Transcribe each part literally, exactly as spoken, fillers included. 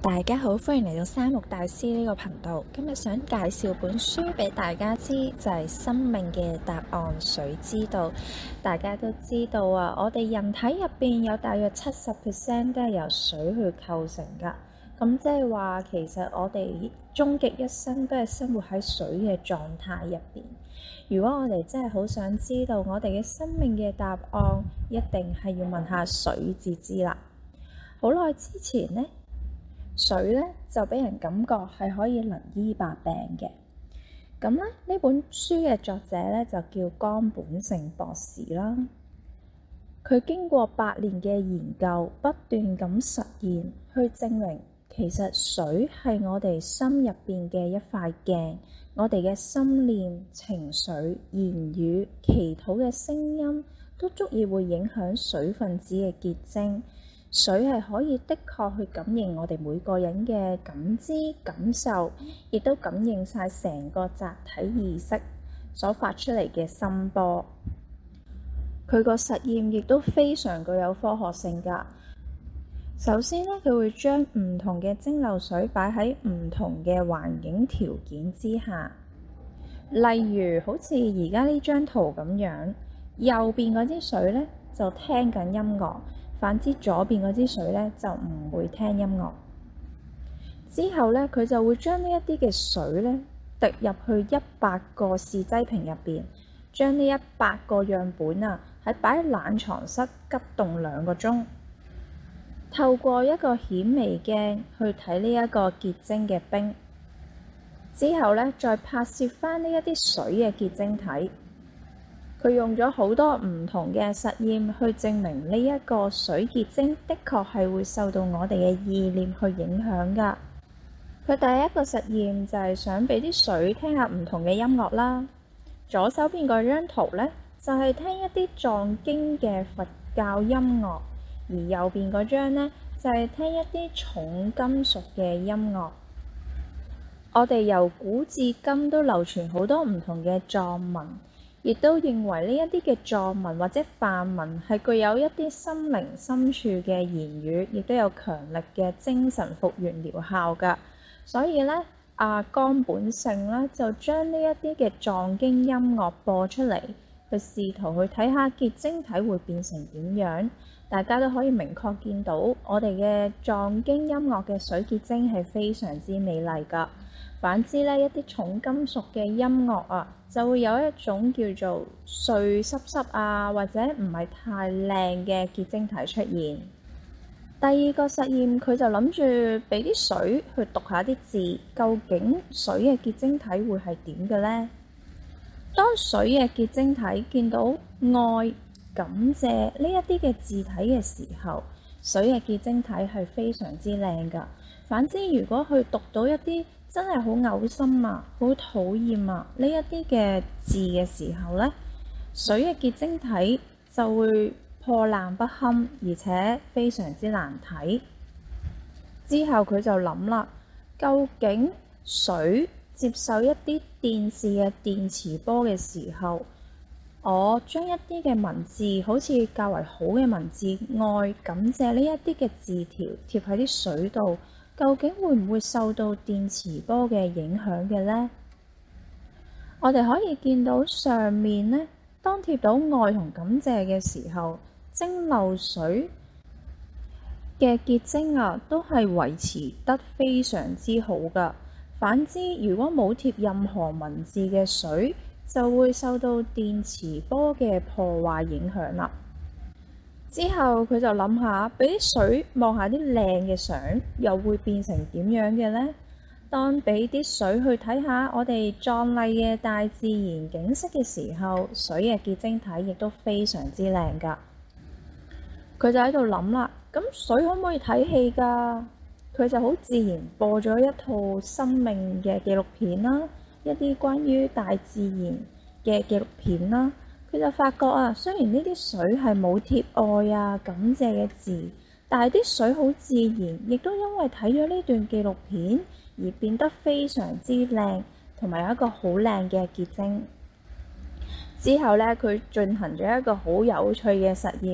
大家好，歡迎嚟到三木大師呢個頻道。今日想介紹本書俾大家知，就係《生命嘅答案：水知道》。大家都知道啊，我哋人體入邊有大約七十 percent 都係由水去構成噶。咁即係話，其實我哋終極一生都係生活喺水嘅狀態入邊。如果我哋真係好想知道我哋嘅生命嘅答案，一定係要問下水至知啦。好耐之前呢，水咧就俾人感覺係可以能醫百病嘅。咁咧呢本書嘅作者咧就叫江本勝博士啦。佢經過百年嘅研究，不斷咁實驗，去證明其實水係我哋心入邊嘅一塊鏡，我哋嘅心念、情緒、言語、祈禱嘅聲音，都足以會影響水分子嘅結晶。水係可以的確去感應我哋每個人嘅感知、感受，亦都感應晒成個集體意識所發出嚟嘅心波。佢個實驗亦都非常具有科學性㗎。首先呢，佢會將唔同嘅蒸餾水擺喺唔同嘅環境條件之下，例如好似而家呢張圖咁樣，右邊嗰啲水呢就聽緊音樂。反之左邊嗰支水咧就唔會聽音樂。之後咧佢就會將呢一啲嘅水咧滴入去一百個試劑瓶入邊，將呢一百個樣本啊喺擺喺冷藏室急凍兩個鐘，透過一個顯微鏡去睇呢一個結晶嘅冰，之後咧再拍攝翻呢一啲水嘅結晶體。佢用咗好多唔同嘅實驗去證明呢一個水結晶的確係會受到我哋嘅意念去影響㗎。佢第一個實驗就係想俾啲水聽下唔同嘅音樂啦。左手邊嗰張圖呢，就係聽一啲藏經嘅佛教音樂，而右邊嗰張呢，就係聽一啲重金屬嘅音樂。我哋由古至今都流傳好多唔同嘅藏文，亦都認為呢一啲嘅藏文或者梵文係具有一啲心靈深處嘅言語，亦都有強力嘅精神復原療效㗎。所以咧，阿江本勝咧就將呢一啲嘅藏經音樂播出嚟，去試圖去睇下結晶體會變成點樣。大家都可以明確見到，我哋嘅藏經音樂嘅水結晶係非常之美麗㗎。反之咧，一啲重金屬嘅音樂啊，就會有一種叫做碎濕濕啊，或者唔係太靚嘅結晶體出現。第二個實驗，佢就諗住俾啲水去讀下啲字，究竟水嘅結晶體會係點嘅呢？當水嘅結晶體見到愛、感謝呢一啲嘅字體嘅時候，水嘅結晶體係非常之靚㗎。反之，如果去讀到一啲真係好嘔心啊，好討厭啊呢一啲嘅字嘅時候呢，水嘅結晶體就會破爛不堪，而且非常之難睇。之後佢就諗啦，究竟水接受一啲電視嘅電磁波嘅時候，我將一啲嘅文字，好似較為好嘅文字，愛、感謝呢一啲嘅字條貼喺啲水度，究竟會唔會受到電磁波嘅影響嘅呢？我哋可以見到上面呢，當貼到愛同感謝嘅時候，蒸餾水嘅結晶啊，都係維持得非常之好㗎。反之，如果冇貼任何文字嘅水，就會受到電磁波嘅破壞影響啦。之後佢就諗下，俾啲水望下啲靚嘅相，又會變成點樣嘅呢？當俾啲水去睇下我哋壯麗嘅大自然景色嘅時候，水嘅結晶體亦都非常之靚㗎。佢就喺度諗啦，咁水可唔可以睇戲㗎？佢就好自然播咗一套生命嘅紀錄片啦，一啲關於大自然嘅紀錄片啦。佢就發覺啊，雖然呢啲水係冇貼愛啊、感謝嘅字，但係啲水好自然，亦都因為睇咗呢段紀錄片而變得非常之靚，同埋有一個好靚嘅結晶。之後呢，佢進行咗一個好有趣嘅實驗，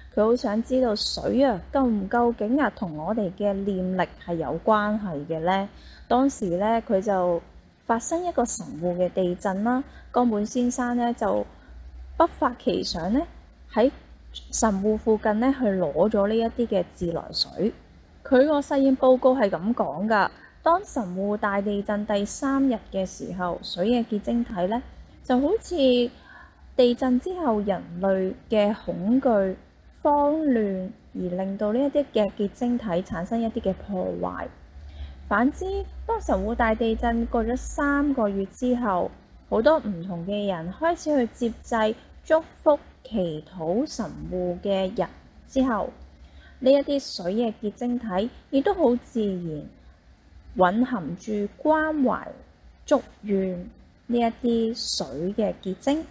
佢好想知道水啊，究唔究竟啊同我哋嘅念力係有關係嘅呢？當時咧，佢就發生一個神戶嘅地震啦。岡本先生咧就不發奇想咧，喺神戶附近咧去攞咗呢一啲嘅自來水。佢個實驗報告係咁講㗎：當神戶大地震第三日嘅時候，水嘅結晶體咧就好似地震之後人類嘅恐懼、慌亂，而令到呢一啲嘅結晶體產生一啲嘅破壞。反之，當神戶大地震過咗三個月之後，好多唔同嘅人開始去接濟、祝福、祈禱神戶嘅人之後，呢一啲水嘅結晶體亦都好自然蘊含住關懷、祝願呢一啲水嘅結晶。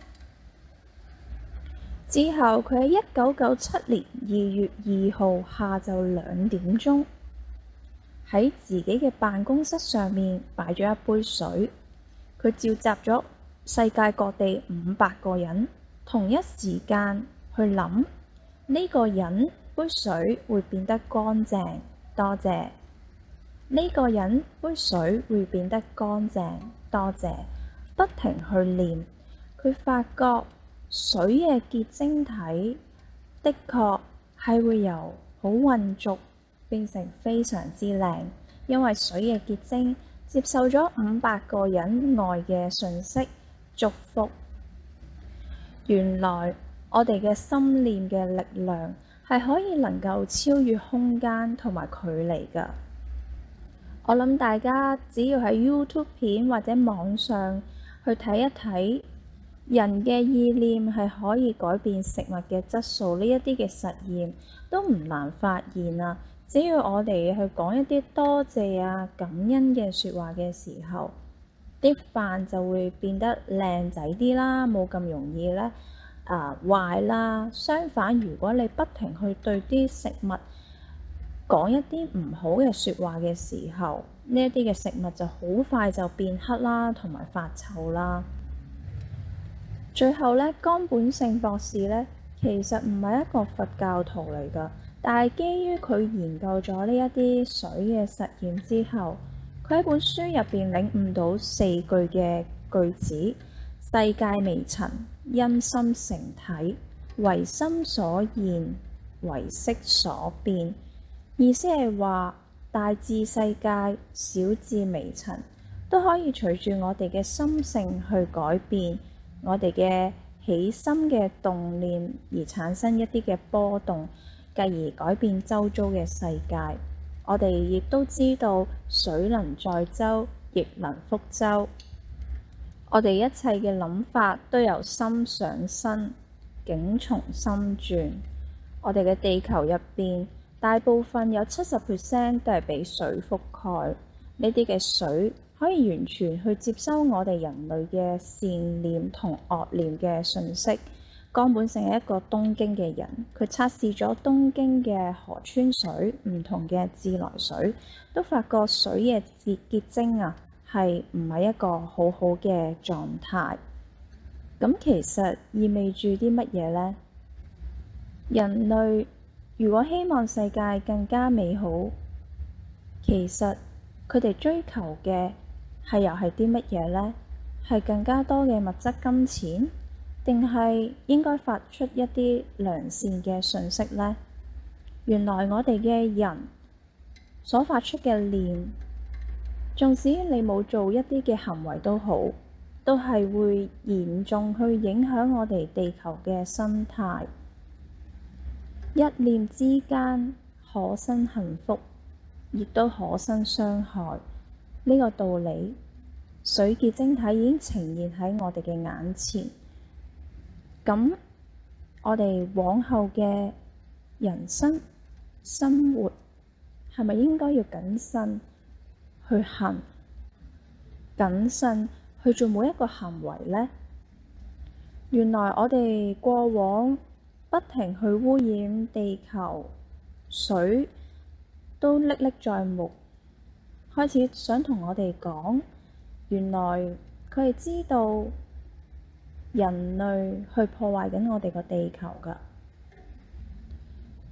之後，佢喺一九九七年二月二號下晝兩點鐘，喺自己嘅辦公室上面擺咗一杯水。佢召集咗世界各地五百個人，同一時間去諗呢個人杯水會變得乾淨，多謝。呢個人杯水會變得乾淨，多謝。不停去念，佢發覺水嘅結晶體的確係會由好混濁變成非常之靚，因為水嘅結晶接受咗五百個人愛嘅訊息、祝福。原來我哋嘅心念嘅力量係可以能夠超越空間同埋距離㗎。我諗大家只要喺 YouTube 片或者網上去睇一睇，人嘅意念係可以改變食物嘅質素，呢一啲嘅實驗都唔難發現啊！只要我哋去講一啲多謝啊、感恩嘅説話嘅時候，啲飯就會變得靚仔啲啦，冇咁容易咧啊壞啦。相反，如果你不停去對啲食物講一啲唔好嘅説話嘅時候，呢一啲嘅食物就好快就變黑啦，同埋發臭啦。最後咧，岡本勝博士咧，其實唔係一個佛教徒嚟㗎，但係基於佢研究咗呢一啲水嘅實驗之後，佢喺本書入邊領悟到四句嘅句子：世界微塵，因心成體，唯心所現，唯識所變。意思係話，大至世界，小至微塵，都可以隨住我哋嘅心性去改變。我哋嘅起心嘅動念而產生一啲嘅波動，繼而改變周遭嘅世界。我哋亦都知道水能載舟，亦能覆舟。我哋一切嘅諗法都由心想生，境從心轉。我哋嘅地球入邊，大部分有七十 percent 都係俾水覆蓋。呢啲嘅水可以完全去接收我哋人類嘅善念同惡念嘅訊息。岡本勝係一個東京嘅人，佢測試咗東京嘅河川水、唔同嘅自來水，都發覺水嘅結結晶啊係唔係一個好好嘅狀態。咁其實意味住啲乜嘢呢？人類如果希望世界更加美好，其實佢哋追求嘅係又係啲乜嘢呢？係更加多嘅物質金錢，定係應該發出一啲良善嘅訊息呢？原來我哋嘅人所發出嘅念，縱使你冇做一啲嘅行為都好，都係會嚴重去影響我哋地球嘅生態。一念之間可生幸福，亦都可生傷害。呢個道理，水結晶體已經呈現喺我哋嘅眼前。咁我哋往後嘅人生生活係咪應該要謹慎去行，謹慎去做每一個行為呢？原來我哋過往不停去污染地球，水都歷歷在目，開始想同我哋講，原來佢係知道人類去破壞緊我哋個地球㗎。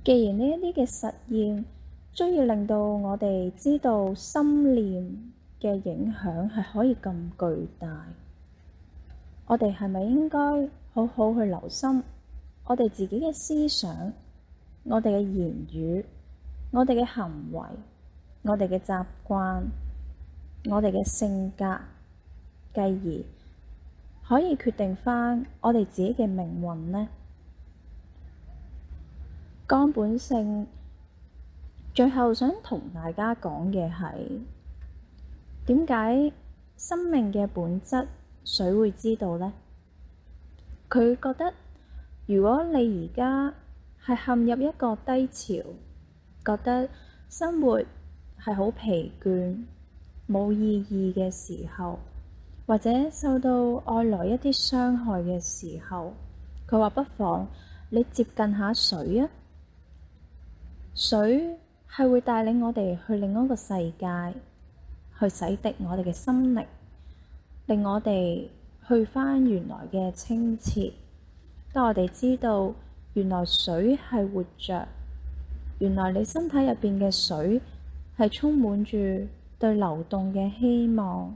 既然呢一啲嘅實驗終於令到我哋知道心念嘅影響係可以咁巨大，我哋係咪應該好好去留心我哋自己嘅思想、我哋嘅言語、我哋嘅行為、我哋嘅習慣、我哋嘅性格，繼而可以決定返我哋自己嘅命運呢？江本勝最後想同大家講嘅係，點解生命嘅本質誰會知道呢？佢覺得如果你而家係陷入一個低潮，覺得生活係好疲倦、冇意義嘅時候，或者受到外來一啲傷害嘅時候，佢話不妨你接近下水啊！水係會帶領我哋去另一個世界，去洗滌我哋嘅心靈，令我哋去返原來嘅清澈。當我哋知道原來水係活着，原來你身體入邊嘅水係充滿住對流動嘅希望，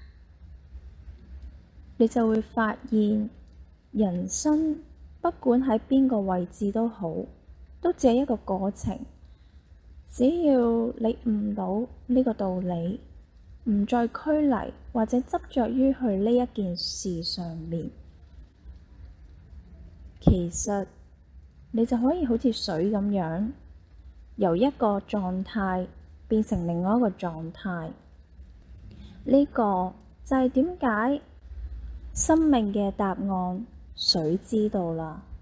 你就會發現人生不管喺邊個位置都好，都只係一個過程。只要你悟到呢個道理，唔再拘泥或者執着於去呢一件事上面，其實你就可以好似水咁樣，由一個狀態變成另外一個狀態。呢個就係點解生命嘅答案誰知道啦。